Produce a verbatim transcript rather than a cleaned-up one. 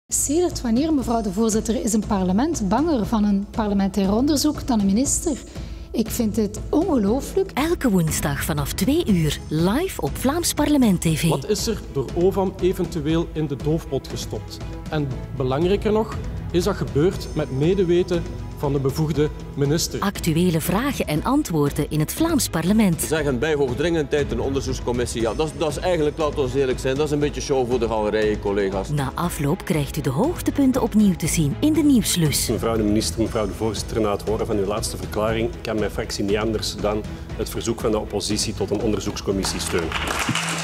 Sedert wanneer, mevrouw de voorzitter, is een parlement banger van een parlementair onderzoek dan een minister? Ik vind dit ongelooflijk. Elke woensdag vanaf twee uur live op Vlaams Parlement T V. Wat is er door O V A M eventueel in de doofpot gestopt? En belangrijker nog, is dat gebeurd met medeweten van de bevoegde minister? Actuele vragen en antwoorden in het Vlaams Parlement. Zeggen bij hoogdringendheid een onderzoekscommissie. Ja, dat, is, dat is eigenlijk, laten we eerlijk zijn, dat is een beetje show voor de galerij, collega's. Na afloop krijgt u de hoogtepunten opnieuw te zien in de Nieuwslus. Mevrouw de minister, mevrouw de voorzitter, na het horen van uw laatste verklaring kan mijn fractie niet anders dan het verzoek van de oppositie tot een onderzoekscommissie steunen.